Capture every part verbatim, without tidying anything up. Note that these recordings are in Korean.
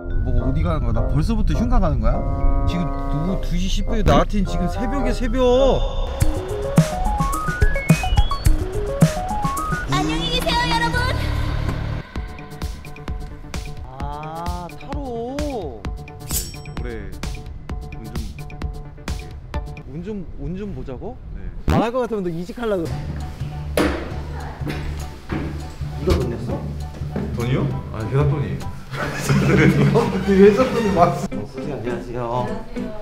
뭐 어디 가는 거야? 나 벌써부터 흉가 가는 거야? 지금 누구 두 시 십 분에 나한테 지금 새벽에 새벽. 안녕히 계세요, 여러분. 아, 타로. 올해 운좀 운 좀 운 좀 보자고? 네. 안 할 것 같으면 너 이직하려고. 이거 돈 냈어? 돈이요? 아 계산 돈이에요. 이거 왜 썼더니 왔어? 선생님 안녕하세요.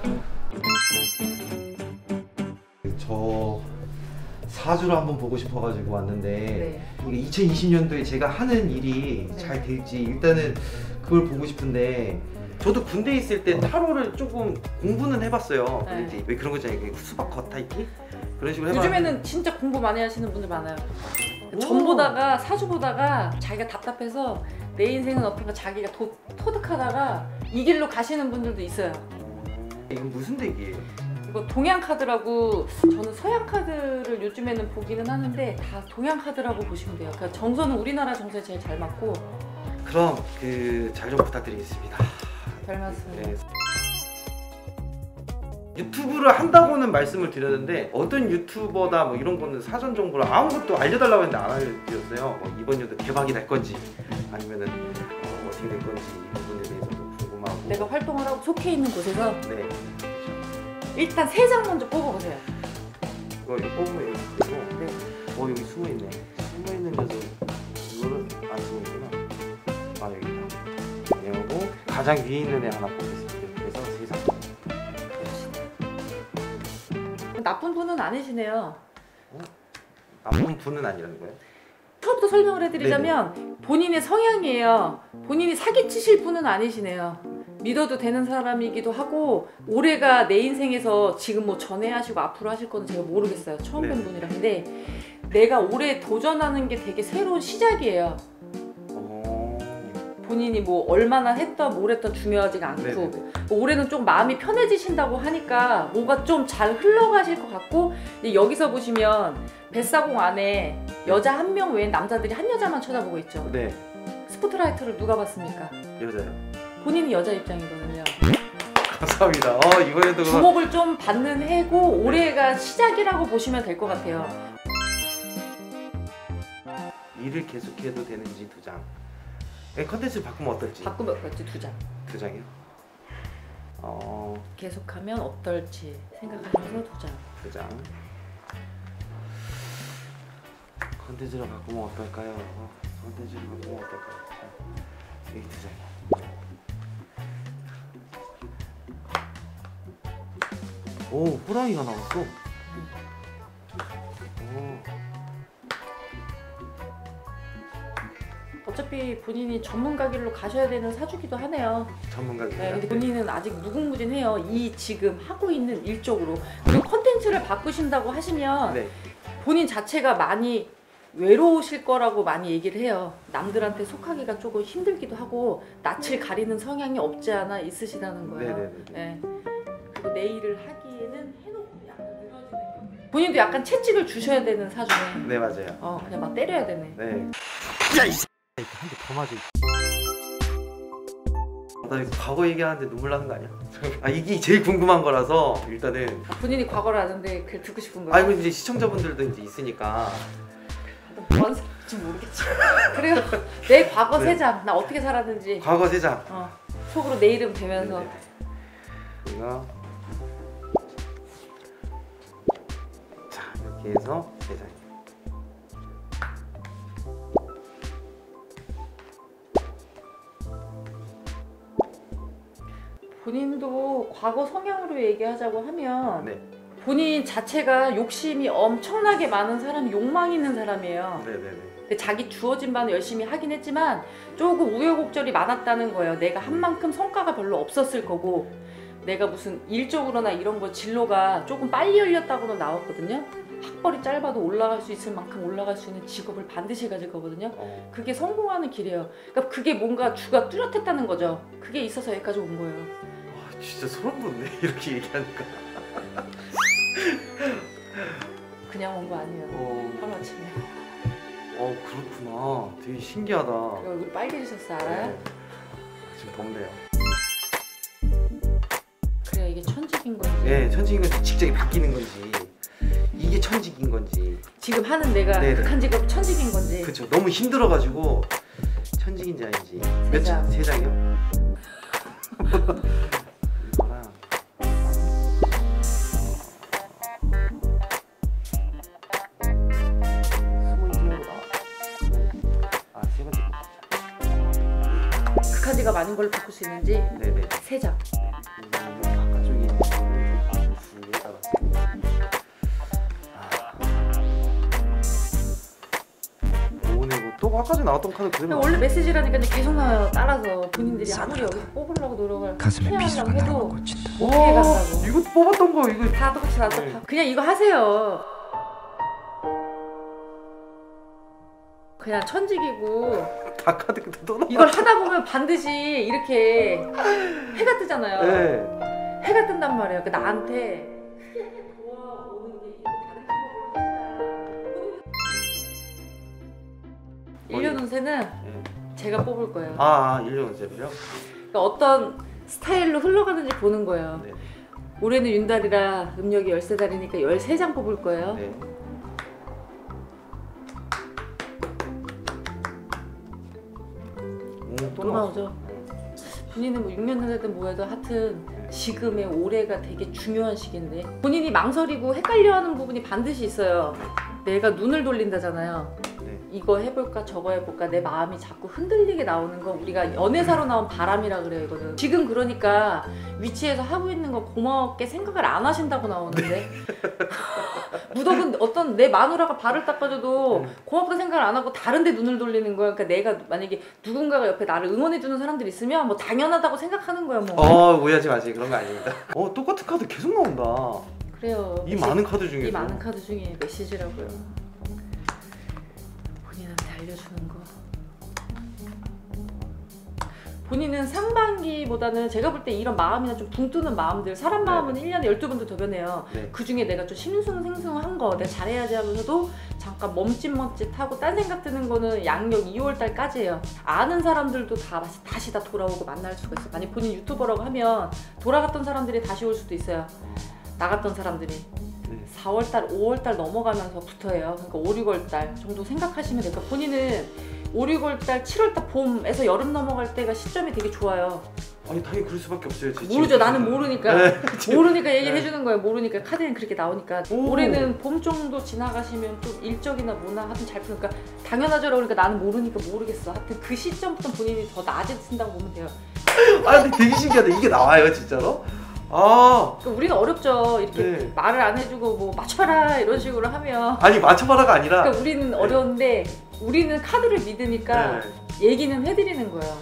저 사주를 한번 보고 싶어가지고 왔는데 네. 이게 이천이십 년도에 제가 하는 일이 네. 잘 될지 일단은 그걸 보고 싶은데 저도 군대에 있을 때 타로를 조금 공부는 해봤어요. 네. 근데 이제 왜 그런 거잖아요. 수박 겉핥기 그런 식으로 해봤는데 요즘에는 진짜 공부 많이 하시는 분들 많아요. 오. 점 보다가 사주 보다가 자기가 답답해서 내 인생은 어떤가 자기가 도, 토득하다가 이 길로 가시는 분들도 있어요. 이건 무슨 덱이에요? 이거 동양 카드라고, 저는 서양 카드를 요즘에는 보기는 하는데 다 동양 카드라고 보시면 돼요. 그러니까 정서는 우리나라 정서에 제일 잘 맞고. 그럼 그 잘 좀 부탁드리겠습니다. 별 말씀. 네. 유튜브를 한다고는 말씀을 드렸는데 어떤 유튜버다 뭐 이런 거는 사전 정보를 아무것도 알려달라고 했는데 안 알려드렸어요. 뭐 이번 연도 개박이 될 건지 아니면은 어, 어떻게 될 건지 이 부분에 대해서도 궁금하고. 내가 활동을 하고 속해 있는 곳에서 네. 일단 세 장 먼저 뽑아보세요. 이거 이거 뽑으면 여기 있고. 네. 어 여기 숨어 있네. 숨어 있는 녀석 이거를 안 쓰고 있구나. 아 여기 있다. 이거고 가장 위에 있는 애 하나 뽑겠습니다. 그래서 세 장. 나쁜 분은 아니시네요. 어? 나쁜 분은 아니라는 거예요? 처음부터 설명을 해드리자면 본인의 성향이에요. 본인이 사기치실 분은 아니시네요. 믿어도 되는 사람이기도 하고 올해가 내 인생에서 지금 뭐 전에 하시고 앞으로 하실 거는 제가 모르겠어요. 처음 뵌 네. 분이라. 근데 내가 올해 도전하는 게 되게 새로운 시작이에요. 어... 본인이 뭐 얼마나 했던 뭘 했던 중요하지가 않고 네네네. 뭐 올해는 좀 마음이 편해지신다고 하니까 뭐가 좀 잘 흘러가실 것 같고, 이제 여기서 보시면 뱃사공 안에 여자 한 명 외엔 남자들이 한 여자만 쳐다보고 있죠. 네. 스포트라이트를 누가 봤습니까? 여자요. 본인이 여자 입장이거든요. 감사합니다. 어 이번에도 그만... 주목을 좀 받는 해고 올해가 시작이라고 보시면 될 것 같아요. 일을 계속해도 되는지 두 장. 컨텐츠를 바꾸면 어떨지. 바꾸면 그렇지, 두 장. 두 장이요? 어... 계속하면 어떨지 생각하면서 두 장. 두 장. 컨텐츠를 바꾸면 어떨까요? 어, 컨텐츠를 바꾸면 어떨까요? 여기 두 장. 오, 호랑이가 나왔어. 오. 어차피 본인이 전문가 길로 가셔야 되는 사주기도 하네요. 전문가입니다. 네, 근데 본인은 아직 무궁무진해요. 이 지금 하고 있는 일 쪽으로. 그리고 컨텐츠를 바꾸신다고 하시면 네. 본인 자체가 많이 외로우실 거라고 많이 얘기를 해요. 남들한테 속하기가 조금 힘들기도 하고 낯을 가리는 성향이 없지 않아 있으시다는 거예요. 네네네. 네. 그리고 내 일을 하기에는 해놓고 약간 늘어지는 경우. 본인도 약간 채찍을 주셔야 되는 사주네. 네 맞아요. 어, 그냥 막 때려야 되네. 네. 야이 한 대 더 맞아. 나 이거 과거 얘기하는데 눈물 나는 거 아니야? 아 이게 제일 궁금한 거라서 일단은. 아, 본인이 과거를 아는데 그걸 듣고 싶은 거예요. 아 이거 이제 시청자분들도 이제 있으니까. 뭔 사람인지 모르겠지. 그래요. 내 과거 네. 세 장. 나 어떻게 살았는지. 과거 세 장. 어, 속으로 내 이름 대면서. 이거. 자 이렇게 해서 세 장. 본인도 과거 성향으로 얘기하자고 하면 네. 본인 자체가 욕심이 엄청나게 많은 사람이 욕망 있는 사람이에요. 네네네. 근데 자기 주어진 바는 열심히 하긴 했지만 조금 우여곡절이 많았다는 거예요. 내가 한 만큼 성과가 별로 없었을 거고, 내가 무슨 일적으로나 이런 거 진로가 조금 빨리 열렸다고는 나왔거든요. 학벌이 짧아도 올라갈 수 있을 만큼 올라갈 수 있는 직업을 반드시 가질 거거든요. 어. 그게 성공하는 길이에요. 그러니까 그게 뭔가 주가 뚜렷했다는 거죠. 그게 있어서 여기까지 온 거예요. 와 진짜 소름 돋네 이렇게 얘기하니까. 그냥 온 거 아니에요. 어. 하루아침에. 어 그렇구나. 되게 신기하다. 얼굴 빨개지셨어, 알아요? 네. 지금 덥네요. 천직인 건지 예, 천직인 건지 직장이 바뀌는 건지 이게 천직인 건지 지금 하는 내가 네네. 극한 직업 천직인 건지 그쵸. 너무 힘들어가지고 천직인지 아닌지 몇 장. 장? 세 장이요? 이거랑 아, 세 번째 극한 직업 아닌 걸로 바꿀 수 있는지 네네 세 장. 이거는 바깥쪽에 있는 거를 두개 따랐습니다. 오네고 또 아까 전에 나왔던 카드 그대로 원래 메시지라니까 계속 나와요. 따라서 본인들이 아무리 여기서 뽑으려고 노력을 가슴에 미소가 피하려고 해도 날아가 꽂힌다. 어떻게 간다고. 이거 뽑았던 거 이거 다 똑같이 다 똑같아. 네. 그냥 이거 하세요. 그냥 천직이고 다 카드 그때 또 나와. 이걸 하다 보면 반드시 이렇게 해가 뜨잖아요. 네. 해가 뜬단 말이에요. 그 나한테 도와오는 게 이거 다른 방법으로 일 년 운세는 네. 제가 뽑을 거예요. 아, 아 일 년 원짜리요? 그러니까 어떤 스타일로 흘러가는지 보는 거예요. 네. 올해는 윤달이라 음력이 열세 달이니까 열세 장 뽑을 거예요. 네. 오, 또, 또 나오죠. 본인은 뭐 육 년 전에든 뭐해도 하여튼 네. 지금의 올해가 되게 중요한 시기인데 본인이 망설이고 헷갈려하는 부분이 반드시 있어요. 내가 눈을 돌린다잖아요. 네. 이거 해볼까 저거 해볼까 내 마음이 자꾸 흔들리게 나오는 거 우리가 연애사로 나온 바람이라 그래요 이거는. 지금 그러니까 위치에서 하고 있는 거 고맙게 생각을 안 하신다고 나오는데 무덕은 어떤 내 마누라가 발을 닦아줘도 네. 고맙다 생각을 안 하고 다른 데 눈을 돌리는 거야. 그러니까 내가 만약에 누군가가 옆에 나를 응원해주는 사람들이 있으면 뭐 당연하다고 생각하는 거야 뭐. 어, 오해하지 마세요. 그런 거 아닙니다. 어, 똑같은 카드 계속 나온다. 그래요. 이 메시- 많은 카드 중에서. 이 많은 카드 중에 메시지라고요. 본인한테 알려주는 거. 본인은 상반기보다는 제가 볼 때 이런 마음이나 좀 붕 뜨는 마음들 사람 마음은 일 년에 열두 번도 더 변해요. 네. 그 중에 내가 좀 싱숭생숭한 거 내가 잘해야지 하면서도 잠깐 멈칫멈칫하고 딴 생각 드는 거는 양력 이월 달까지예요. 아는 사람들도 다 다시, 다시 다 돌아오고 만날 수가 있어. 만약 본인 유튜버라고 하면 돌아갔던 사람들이 다시 올 수도 있어요. 나갔던 사람들이. 네. 사월 달, 오월 달 넘어가면서부터예요. 그러니까 오, 육월 달 정도 생각하시면 돼요. 그러니까 본인은 오, 육월 달, 칠월 달 봄에서 여름 넘어갈 때가 시점이 되게 좋아요. 아니, 당연히 그럴 수밖에 없어요. 제 모르죠. 지금. 나는 모르니까. 네. 모르니까 얘기를 네. 해주는 거예요. 모르니까 카드는 그렇게 나오니까. 오. 올해는 봄 정도 지나가시면 좀 일적이나 뭐나 하여튼 잘 푸니까 당연하죠. 그러니까 나는 모르니까 모르겠어. 하여튼 그 시점부터 본인이 더 낮에 쓴다고 보면 돼요. 아, 근데 되게 신기하다. 이게 나와요, 진짜로? 아, 그러니까 우리는 어렵죠. 이렇게 네. 말을 안 해주고 뭐 맞춰라 이런 식으로 하면. 아니 맞춰봐라가 아니라. 그러니까 우리는 어려운데 우리는 카드를 믿으니까 네. 얘기는 해드리는 거예요.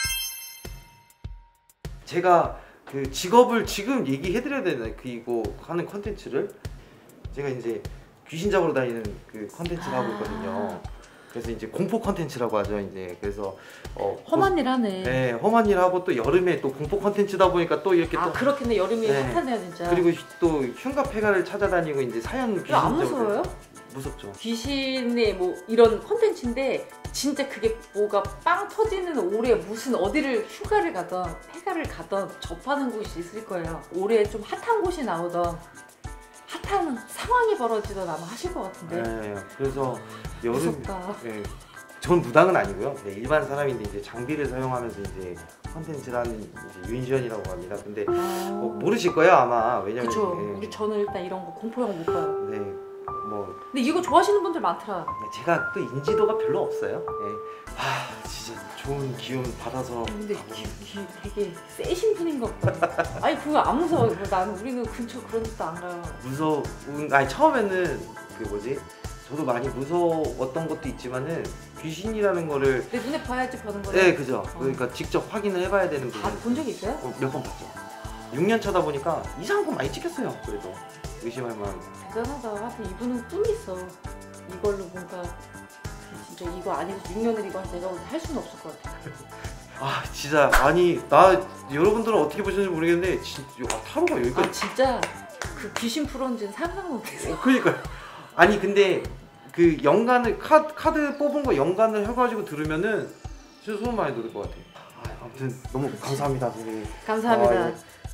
제가 그 직업을 지금 얘기해드려야 되나 그이거 하는 컨텐츠를 제가 이제 귀신 잡으러 다니는 그 컨텐츠를 하고 있거든요. 그래서 이제 공포 컨텐츠라고 하죠. 이제 그래서 어, 험한 일 하네. 네, 험한 일 하고 또 여름에 또 공포 컨텐츠다 보니까 또 이렇게 아 또 그렇겠네. 여름이 네. 핫하네요 진짜. 그리고 또 흉가 폐가를 찾아다니고 이제 사연 귀신 안 잡으러- 무서워요? 무섭죠. 귀신의 뭐 이런 컨텐츠인데 진짜 그게 뭐가 빵 터지는 올해 무슨 어디를 휴가를 가던 폐가를 가던 접하는 곳이 있을 거예요. 올해 좀 핫한 곳이 나오던 핫한 상황이 벌어지던 아마 하실 것 같은데. 네, 그래서 여름 무섭다. 네, 전 무당은 아니고요. 네, 일반 사람인데 이제 장비를 사용하면서 이제 컨텐츠를 하는 이제 윤시연이라고 합니다. 근데 아, 어, 모르실 거예요 아마. 왜냐면 그쵸. 네, 우리 저는 일단 이런 거 공포 영화 못 봐요. 네, 뭐 근데 이거 좋아하시는 분들 많더라. 제가 또 인지도가 별로 없어요. 네. 아 진짜 좋은 기운 받아서. 근데 귀, 귀 되게 세신 분인가 보다. 아니 그거 안 무서워. 나는 우리는 근처 그런 데도 안 가요. 무서운 아니 처음에는 그 뭐지? 저도 많이 무서웠던 것도 있지만은 귀신이라는 거를 내 눈에 봐야지 보는 거네. 네 그죠. 그러니까 직접 확인을 해봐야 되는 부분. 본 적 있어요? 어, 몇 번 봤죠. 육 년 차다 보니까 이상한 거 많이 찍혔어요. 그래도 의심할 만한. 대단하다. 하여튼 이분은 꿈이 있어. 이걸로 뭔가 진짜 이거 아니고 육 년을 이거 내가 할 수는 없을 것 같아. 아 진짜 아니 나 여러분들은 어떻게 보시는지 모르겠는데 진짜 아, 타로가 아 여기까지. 진짜 그 귀신 프로인지는 상상 못했어. 어, 그러니까요. 아니 근데 그 연간을 카드, 카드 뽑은 거 연간을 해가지고 들으면은 진짜 소름 많이 돋을 것 같아. 아, 아무튼 너무 감사합니다 선생님. 감사합니다. 아,